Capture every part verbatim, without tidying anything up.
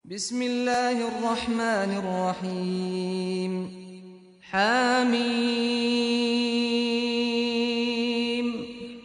بسم الله الرحمن الرحيم حميم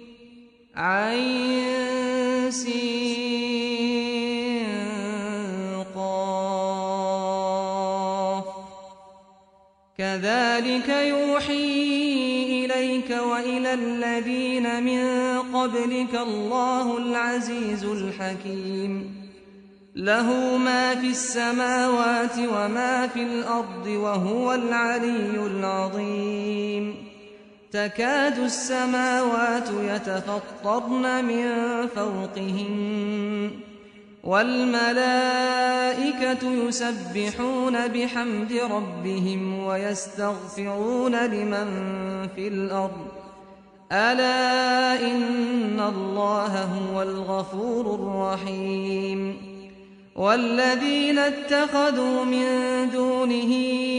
عين سين قاف كذلك يوحي إليك وإلى الذين من قبلك الله العزيز الحكيم له ما في السماوات وما في الأرض وهو العلي العظيم تكاد السماوات يتفطرن من فوقهن والملائكة يسبحون بحمد ربهم ويستغفرون لمن في الأرض ألا إن الله هو الغفور الرحيم والذين اتخذوا من دونه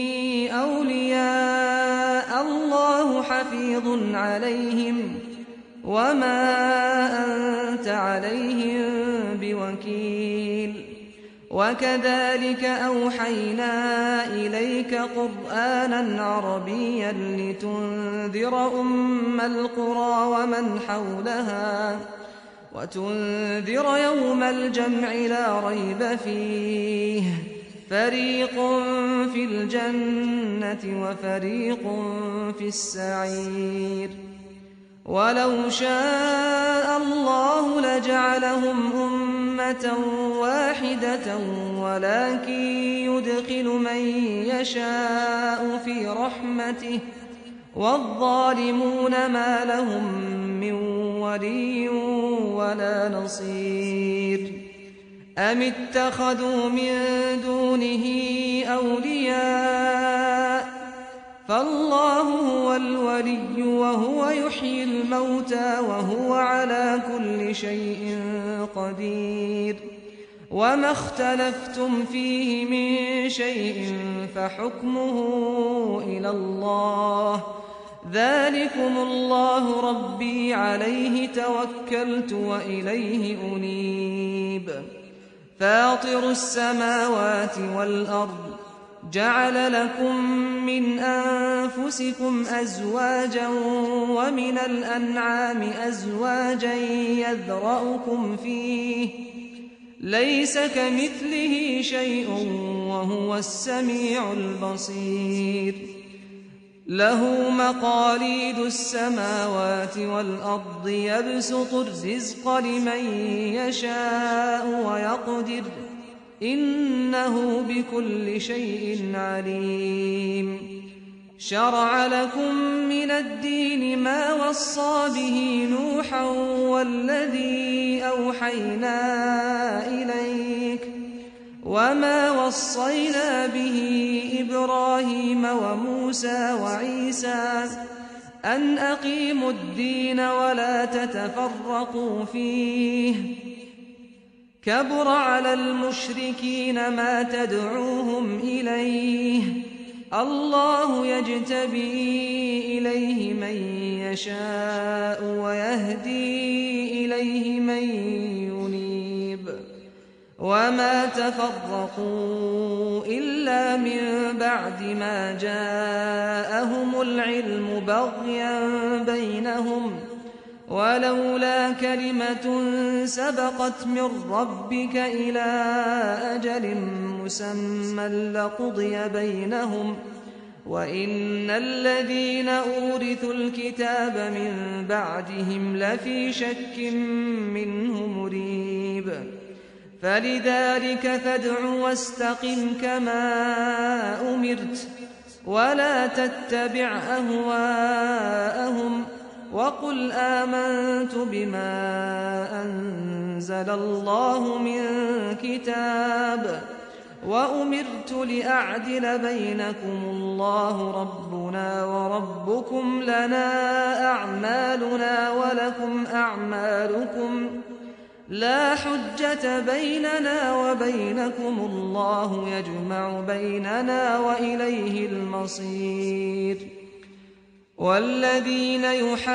أولياء الله حفيظ عليهم وما أنت عليهم بوكيل وكذلك أوحينا إليك قرآنا عربيا لتنذر أم القرى ومن حولها وتنذر يوم الجمع لا ريب فيه فريق في الجنة وفريق في السعير ولو شاء الله لجعلهم أمة واحدة ولكن يدخل من يشاء في رحمته والظالمون ما لهم من ولي ولا نصير أم اتخذوا من دونه أولياء فالله هو الولي وهو يحيي الموتى وهو على كل شيء قدير وما اختلفتم فيه من شيء فحكمه إلى الله ذلكم الله ربي عليه توكلت وإليه أنيب فاطر السماوات والأرض جعل لكم من أنفسكم أزواجا ومن الأنعام أزواجا يذرأكم فيه ليس كمثله شيء وهو السميع البصير له مقاليد السماوات والأرض يبسط الرزق لمن يشاء ويقدر إنه بكل شيء عليم شرع لكم من الدين ما وصى به نوحا والذي أوحينا إليك وما وصينا به إبراهيم وموسى وعيسى أن أقيموا الدين ولا تتفرقوا فيه كبر على المشركين ما تدعوهم إليه الله يجتبي إليه من يشاء ويهدي إليه من ينيب وما تفرقوا إلا من بعد ما جاءهم العلم بغيا بينهم ولولا كلمة سبقت من ربك إلى أجل مسمى لقضي بينهم وإن الذين أورثوا الكتاب من بعدهم لفي شك منه مريب فلذلك فادع واستقم كما أمرت ولا تتبع أهواءهم وقل آمنت بما أنزل الله من كتاب وأمرت لأعدل بينكم الله ربنا وربكم لنا أعمالنا ولكم أعمالكم لا حجة بيننا وبينكم الله يجمع بيننا وإليه المصير والذين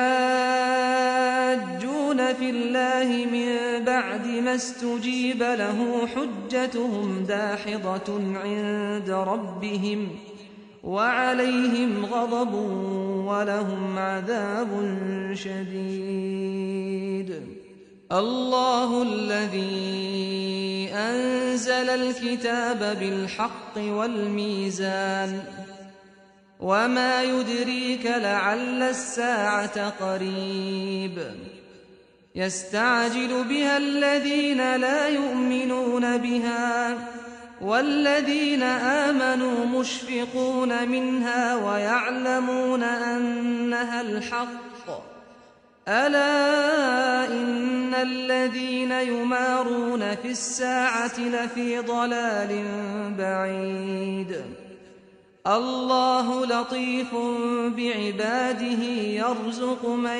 يحاجون في الله من بعد ما استجيب له حجتهم داحضة عند ربهم وعليهم غضب ولهم عذاب شديد. الله الذي أنزل الكتاب بالحق والميزان وما يدريك لعل الساعة قريب يستعجل بها الذين لا يؤمنون بها والذين آمنوا مشفقون منها ويعلمون أنها الحق ألا إن الذين يمارون في الساعة لفي ضلال بعيد. الله لطيف بعباده يرزق من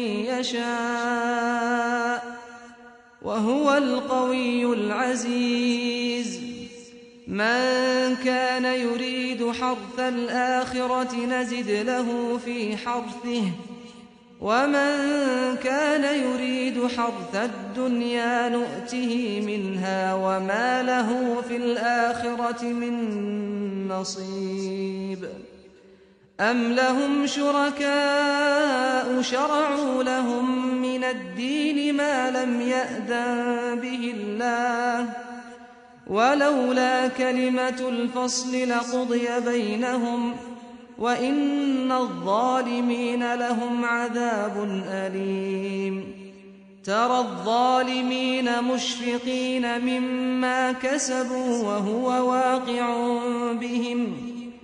يشاء وهو القوي العزيز. من كان يريد حرث الآخرة نزد له في حرثه ومن كان يريد حرث الدنيا نؤته منها وما له في الآخرة من نصيب. أم لهم شركاء شرعوا لهم من الدين ما لم يأذن به الله ولولا كلمة الفصل لقضي بينهم وإن الظالمين لهم عذاب أليم. ترى الظالمين مشفقين مما كسبوا وهو واقع بهم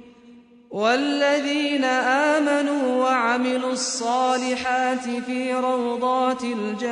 والذين آمنوا وعملوا الصالحات في روضات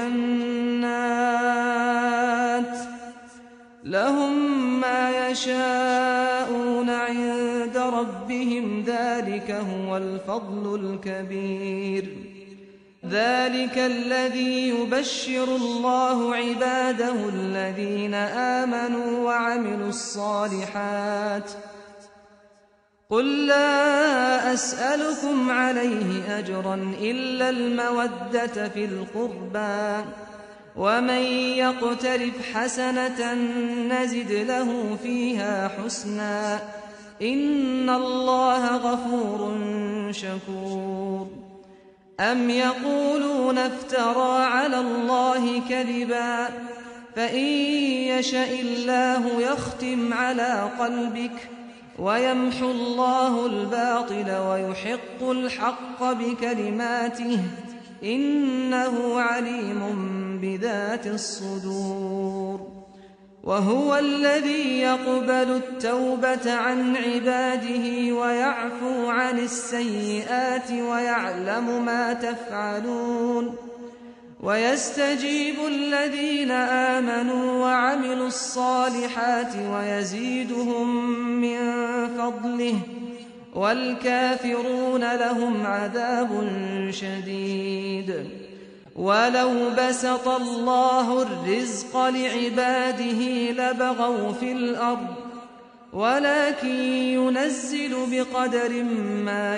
الجنات لهم ما يشاءون عند ربهم ذلك هو الفضل الكبير. ذلك الذي يبشر الله عباده الذين آمنوا وعملوا الصالحات. قل لا أسألكم عليه أجرا إلا المودة في القربى ومن يقترف حسنة نزد له فيها حسنا إن الله غفور شكور. أم يقولون افترى على الله كذبا فإن يشأ الله يختم على قلبك ويمحو الله الباطل ويحق الحق بكلماته إنه عليم بذات الصدور. وهو الذي يقبل التوبة عن عباده ويعفو عن السيئات ويعلم ما تفعلون ويستجيب الذين آمنوا وعملوا الصالحات ويزيدهم من فضله والكافرون لهم عذاب شديد. ولو بسط الله الرزق لعباده لبغوا في الأرض ولكن ينزل بقدر ما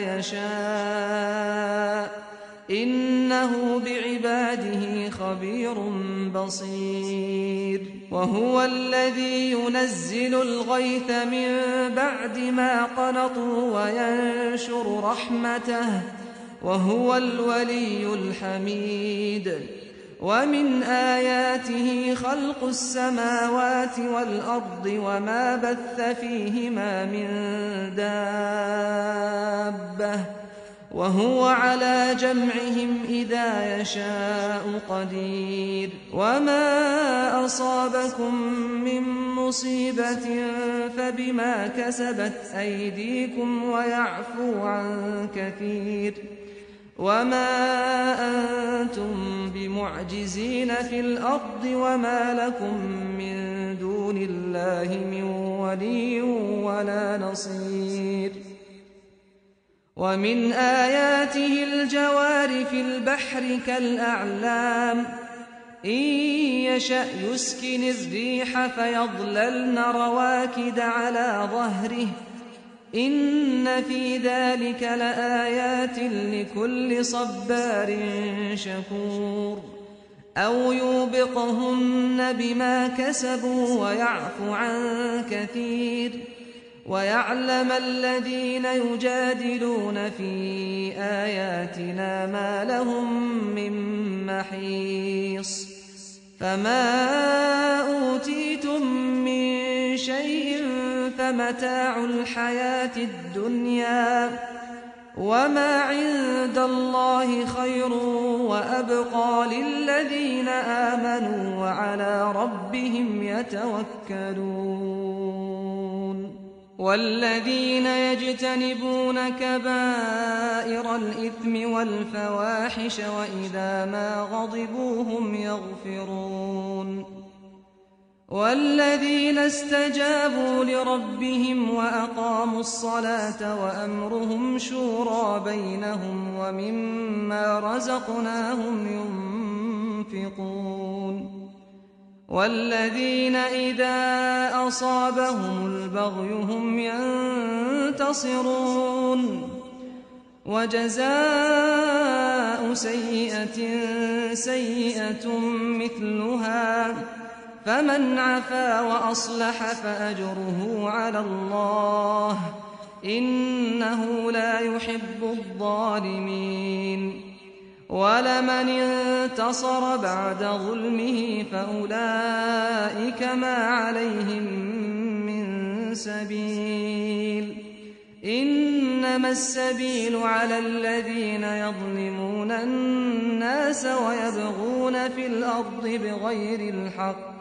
يشاء إنه بعباده خبير بصير. وهو الذي ينزل الغيث من بعد ما قنطوا وينشر رحمته وهو الولي الحميد. ومن آياته خلق السماوات والأرض وما بث فيهما من دابة وهو على جمعهم إذا يشاء قدير. وما أصابكم من مصيبة فبما كسبت أيديكم ويعفو عن كثير. وما أنتم بمعجزين في الأرض وما لكم من دون الله من ولي ولا نصير. ومن آياته الجوار في البحر كالأعلام إن يشأ يسكن الريح فيظللن رواكد على ظهره إن في ذلك لآيات لكل صبار شكور أو يوبقهن بما كسبوا ويعفو عن كثير ويعلم الذين يجادلون في آياتنا ما لهم من محيص فما أوتيتم من شيء فمتاع الحياة الدنيا وما عند الله خير وأبقى للذين آمنوا وعلى ربهم يتوكلون والذين يجتنبون كبائر الإثم والفواحش وإذا ما غضبوا هم يغفرون والذين استجابوا لربهم وأقاموا الصلاة وأمرهم شورى بينهم ومما رزقناهم ينفقون والذين إذا أصابهم البغي هم ينتصرون وجزاء سيئة سيئة مثلها فمن عفا وأصلح فأجره على الله إنه لا يحب الظالمين ولمن انتصر بعد ظلمه فأولئك ما عليهم من سبيل إنما السبيل على الذين يظلمون الناس ويبغون في الأرض بغير الحق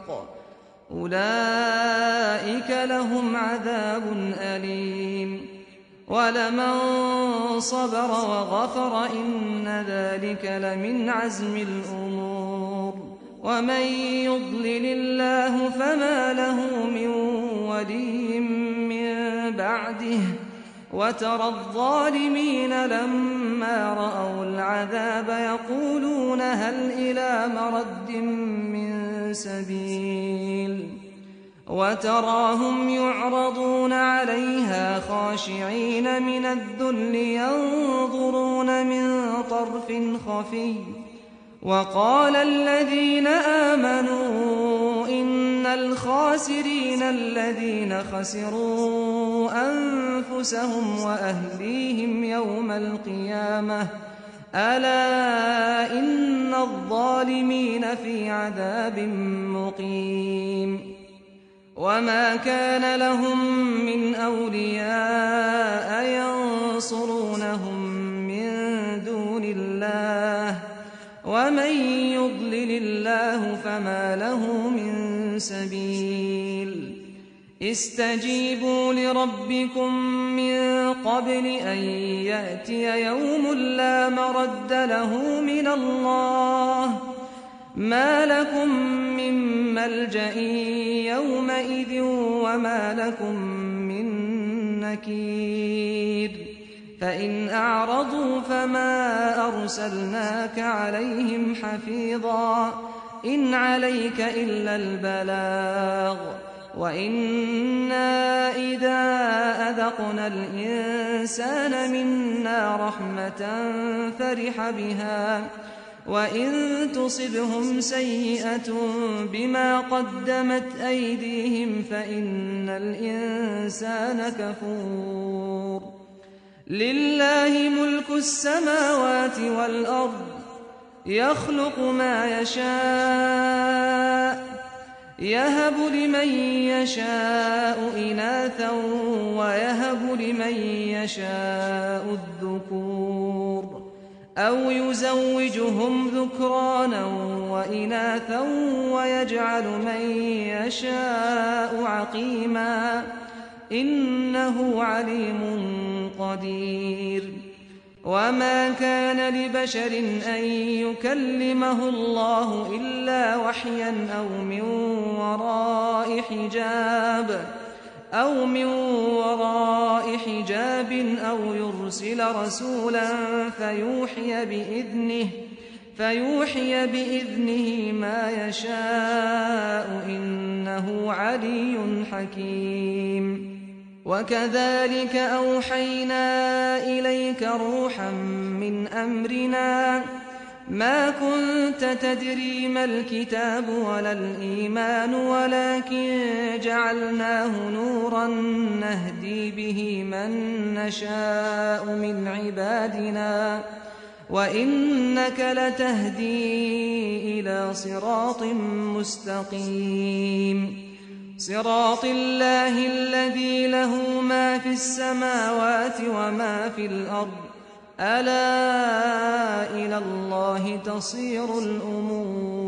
أولئك لهم عذاب أليم ولمن صبر وغفر إن ذلك لمن عزم الأمور ومن يضلل الله فما له من ولي من بعده وترى الظالمين لما رأوا العذاب يقولون هل إلى مرد من سبيل وتراهم يعرضون عليها خاشعين من الذل ينظرون من طرف خفي وقال الذين آمنوا إن الخاسرين الذين خسروا أنفسهم وأهليهم يوم القيامة ألا إن الظالمين في عذاب مقيم وما كان لهم من أولياء ينصرونهم من دون الله ومن يضلل الله فما له من سبيل استجيبوا لربكم من قبل أن يأتي يوم لا مرد له من الله ما لكم من ملجأ يومئذ وما لكم من نكير فإن أعرضوا فما أرسلناك عليهم حفيظا إن عليك إلا البلاغ وإنا إذا أذقنا الإنسان منا رحمة فرح بها وإن تصبهم سيئة بما قدمت أيديهم فإن الإنسان كفور لله ملك السماوات والأرض يخلق ما يشاء يهب لمن يشاء إناثا ويهب لمن يشاء الذكور أو يزوجهم ذكرانا وإناثا ويجعل من يشاء عقيما إنه عليم قدير وما كان لبشر أن يكلمه الله إلا وحيا أو من وراء حجاب أو من وراء حجاب أو يرسل رسولا فيوحي بإذنه فيوحي بإذنه ما يشاء إنه علي حكيم وكذلك أوحينا إليك روحا من أمرنا ما كنت تدري ما الكتاب ولا الإيمان ولكن جعلناه نورا نهدي به من نشاء من عبادنا وإنك لتهدي إلى صراط مستقيم صراط الله الذي له ما في السماوات وما في الأرض ألا إلى الله تصير الأمور